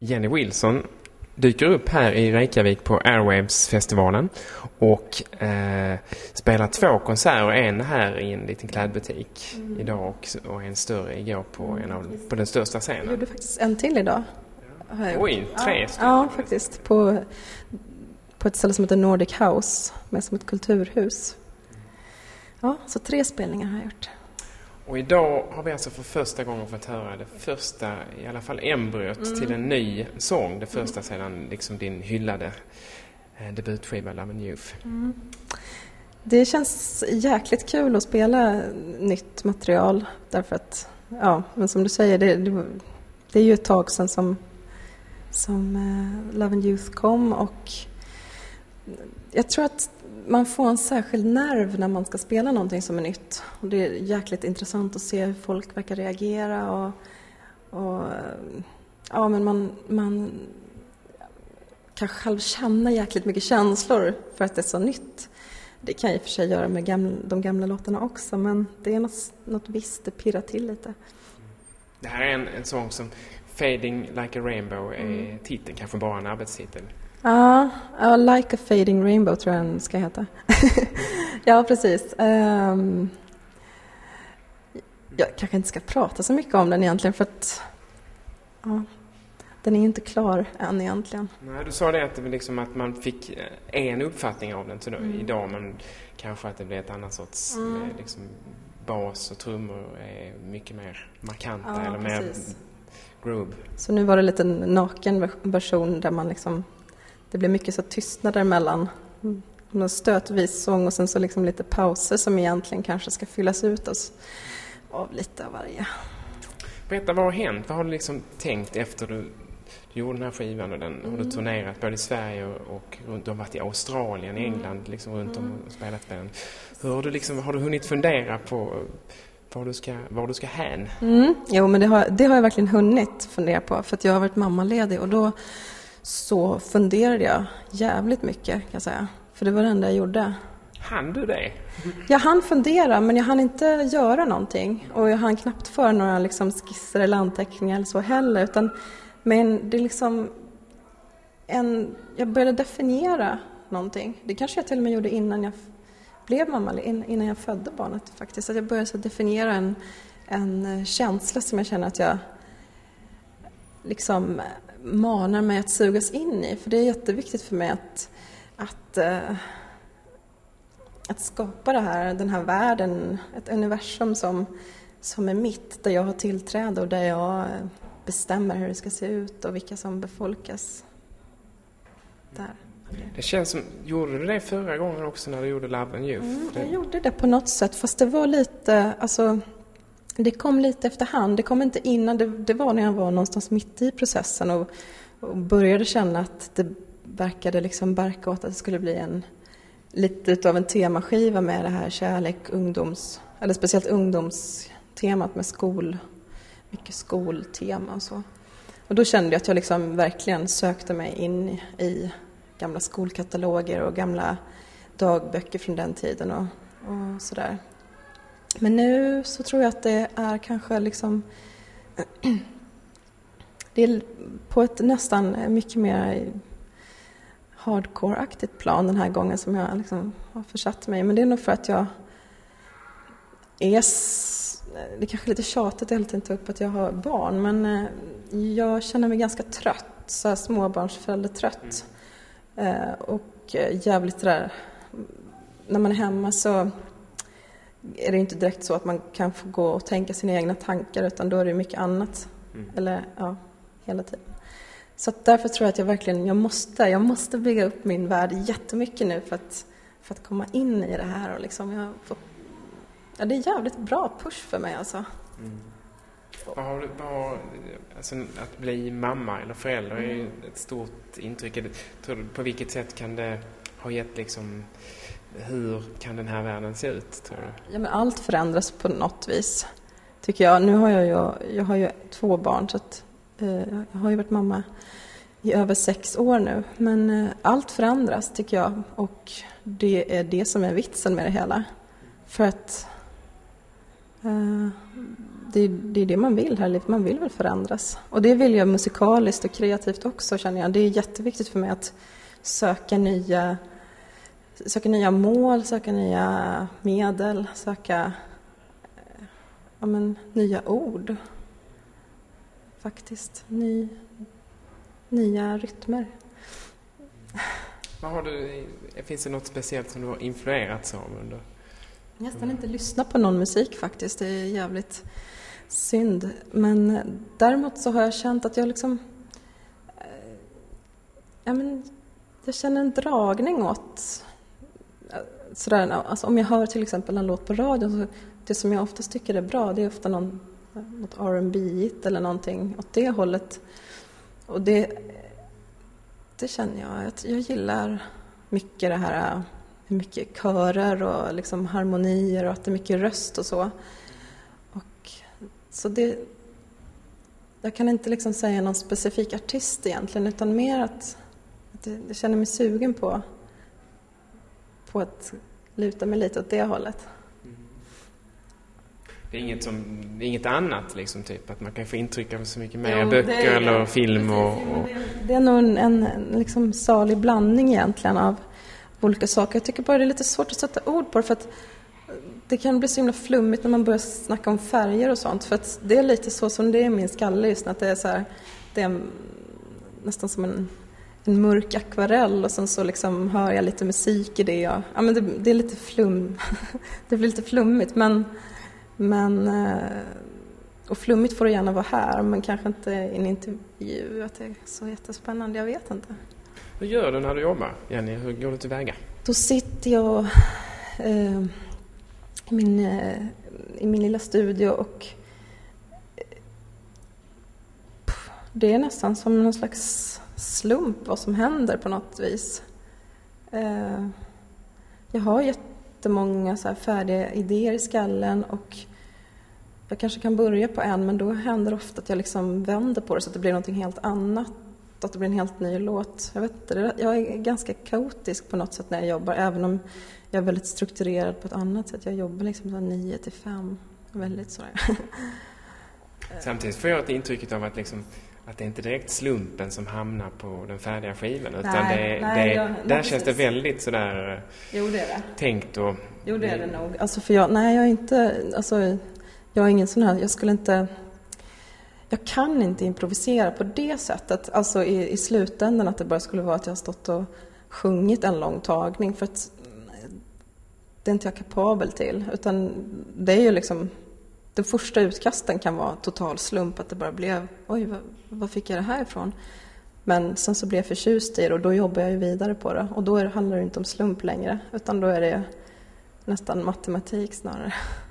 Jenny Wilson dyker upp här i Reykjavik på Airwaves-festivalen och spelar 2 konserter, en här i en liten klädbutik idag och en större igår på den största scenen. Jag gjorde faktiskt en till idag. Oj, 3 stycken. Ja, faktiskt. På ett ställe som heter Nordic House, med som ett kulturhus. Ja, så 3 spelningar har jag gjort. Och idag har vi alltså för första gången fått höra det första, i alla fall embryot till en ny sång. Det första sedan liksom din hyllade debutskiva Love and Youth. Det känns jäkligt kul att spela nytt material. Därför att, ja, men som du säger, det är ju ett tag sedan som Love and Youth kom. Och jag tror att man får en särskild nerv när man ska spela någonting som är nytt. Och det är jäkligt intressant att se hur folk verkar reagera. Och ja, men man kan själv känna jäkligt mycket känslor för att det är så nytt. Det kan jag i och för sig göra med de gamla låtarna också. Men det är något visst, det pirrar till lite. Det här är en sång som Fading Like a Rainbow är titeln, kanske bara en arbetstitel. Ja, Like a Fading Rainbow tror jag den ska heta. Ja, precis. Jag kanske inte ska prata så mycket om den egentligen för att den är inte klar än egentligen. Nej, du sa det att, liksom att man fick en uppfattning av den till idag, men kanske att det blev ett annat sorts liksom, bas och trummor är mycket mer markanta eller precis. Mer groove. Så nu var det lite en naken version där man liksom, det blev mycket så tystnader mellan en stötvis sång och sen så liksom lite pauser som egentligen kanske ska fyllas ut av lite av varje. Berätta, vad har hänt? Vad har du liksom tänkt efter du gjorde den här skivan och har du turnerat både i Sverige och runt om, varit i Australien, i England, liksom runt om och spelat med den. Hur har du hunnit fundera på var du ska hän? Jo, men det har jag verkligen hunnit fundera på för att jag har varit mammaledig och då så funderade jag jävligt mycket kan jag säga. För det var det enda jag gjorde. Hann du det? Jag hann fundera men jag hann inte göra någonting. Och jag hann knappt för några liksom skisser eller anteckningar eller så heller. Men det är liksom jag började definiera någonting. Det kanske jag till och med gjorde innan jag blev mamma, innan jag födde barnet faktiskt. Att jag började så definiera en känsla som jag känner att jag liksom manar mig att sugas in i. För det är jätteviktigt för mig att skapa den här världen, ett universum som är mitt, där jag har tillträde och där jag bestämmer hur det ska se ut och vilka som befolkas där. Det känns som, gjorde du det förra gången också när du gjorde Love and Youth? Jag gjorde det på något sätt, fast det var lite, alltså det kom lite efterhand. Det kom inte innan, det var när jag var någonstans mitt i processen och började känna att det verkade liksom barka åt att det skulle bli lite utav en temaskiva med det här kärlek, eller speciellt ungdomstemat med mycket skoltema och så. Och då kände jag att jag liksom verkligen sökte mig in i gamla skolkataloger och gamla dagböcker från den tiden och sådär. Men nu så tror jag att det är kanske liksom det är på ett nästan mycket mer hardcore-aktigt plan den här gången som jag liksom har försatt mig. Men det är nog för att jag det är kanske lite tjatigt att inte upp att jag har barn, men jag känner mig ganska trött, så här småbarnsföräldertrött. Och jävligt där, när man är hemma så är det inte direkt så att man kan få gå och tänka sina egna tankar, utan då är det mycket annat. Eller hela tiden. Så att därför tror jag att jag verkligen jag måste bygga upp min värld jättemycket nu för att komma in i det här och liksom det är jävligt bra push för mig alltså. Alltså, att bli mamma eller förälder är ju ett stort intryck. Tror du, på vilket sätt kan det ha gett liksom, hur kan den här världen se ut, tror du? Ja, men allt förändras på något vis, tycker jag. Nu har jag har ju 2 barn, så att jag har ju varit mamma i över 6 år nu. Men allt förändras, tycker jag. Och det är det som är vitsen med det hela. För att det är det man vill här i livet. Man vill väl förändras. Och det vill jag musikaliskt och kreativt också, känner jag. Det är jätteviktigt för mig att söka nya mål, söka nya medel, söka nya ord. Faktiskt. Nya rytmer. Finns det något speciellt som du har influerats av under? Jag har nästan inte lyssnat på någon musik faktiskt. Det är jävligt synd. Men däremot så har jag känt att jag liksom... jag känner en dragning åt... Sådär, alltså om jag hör till exempel en låt på radion, så det som jag oftast tycker är bra, det är ofta något R&B-igt eller någonting åt det hållet. Och det känner jag att jag gillar mycket, det här mycket körer och liksom harmonier och att det är mycket röst och så. Och så jag kan inte liksom säga någon specifik artist egentligen, utan mer att jag känner mig sugen på att luta mig lite åt det hållet. Det är inget annat liksom, typ att man kan få intryck av så mycket mer böcker eller film Det är nog en liksom salig blandning egentligen av olika saker. Jag tycker bara det är lite svårt att sätta ord på det, för att det kan bli så himla flummigt när man börjar snacka om färger och sånt, för att det är lite så som det är i min skalle just, att det är så här, det är nästan som en mörk akvarell, och sen så liksom hör jag lite musik i det. Det är lite det blir lite flummigt, men och flummigt får det gärna vara här, men kanske inte i en intervju, att det är så jättespännande, jag vet inte. Hur gör du när du jobbar, Jenny? Hur går du tillväga? Då sitter jag i min lilla studio, och det är nästan som någon slags slump vad som händer på något vis. Jag har jättemånga så här färdiga idéer i skallen, och jag kanske kan börja på en, men då händer ofta att jag liksom vänder på det så att det blir någonting helt annat, att det blir en helt ny låt. Jag vet inte, jag är ganska kaotisk på något sätt när jag jobbar, även om jag är väldigt strukturerad på ett annat sätt. Jag jobbar liksom 9-5, väldigt sådär. Samtidigt får jag ett intryck av att det är inte direkt slumpen som hamnar på den färdiga skivan, utan där känns det väldigt sådär tänkt och... Jo, det är det nog. Alltså för jag är inte, alltså jag är ingen sån här, jag kan inte improvisera på det sättet, alltså i slutändan att det bara skulle vara att jag har stått och sjungit en lång tagning, för att det är inte jag kapabel till, utan det är ju liksom, den första utkasten kan vara total slump, att det bara blev, oj, vad fick jag det här ifrån? Men sen så blev jag förtjust i det, och då jobbar jag ju vidare på det, och då handlar det inte om slump längre, utan då är det nästan matematik snarare.